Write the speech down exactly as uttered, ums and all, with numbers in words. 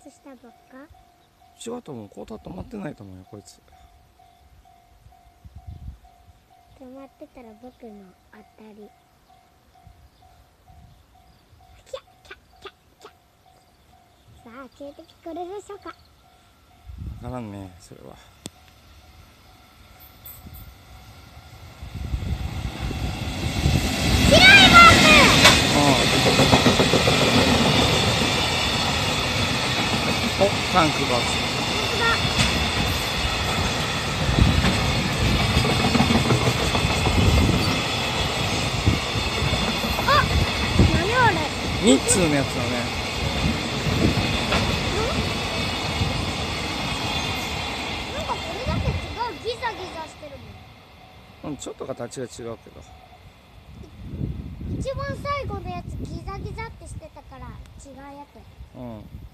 スしたばっか。 違うと思う。コーター止まってないと思うよこいつ。 止まってたら僕の当たり。キャッキャッキャッキャッ。さあ消えてくれるでしょうか。 分からんねそれは。 白いボール。 お、タンクが。 あ、何あれ。 三つのやつだね。 なんかこれだけ違う。ギザギザしてるもん。 うん、ちょっと形が違うけど。 一番最後のやつギザギザってしてたから違うやつ。 うん。